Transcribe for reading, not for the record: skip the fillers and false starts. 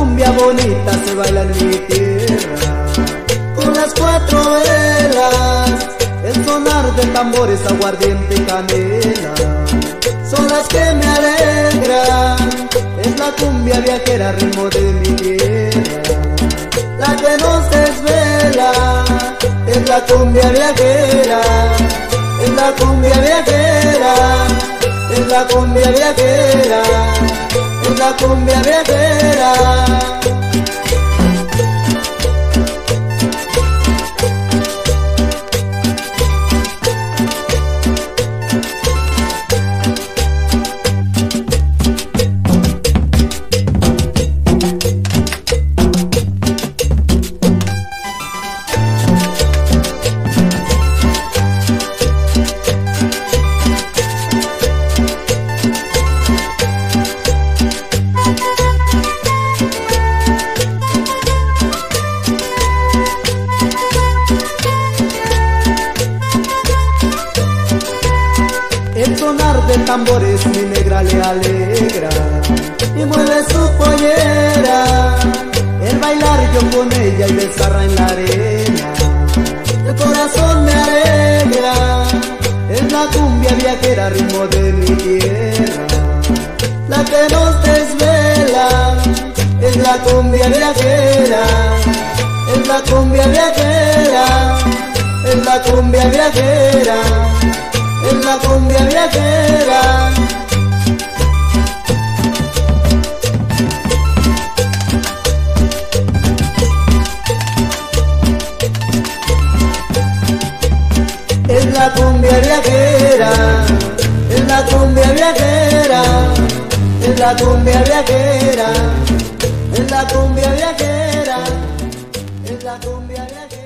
cumbia bonita se baila en mi tierra. Con las cuatro velas, el sonar de tambores, aguardiente y canela, son las que me alegran. Es la cumbia viajera, ritmo de mi tierra, la que nos desvela. Es la cumbia viajera, es la cumbia viajera, es la cumbia viajera, es la cumbia viajera. El sonar de tambores mi negra le alegra y mueve su pollera. El bailar yo con ella y besarla en la arena, el corazón me alegra. Es la cumbia viajera, ritmo de mi tierra, la que nos desvela. Es la cumbia viajera, es la cumbia viajera, es la cumbia viajera, es la cumbia viajera. Es la cumbia viajera, es la cumbia viajera, es la cumbia viajera, es la cumbia viajera, es la cumbia viajera.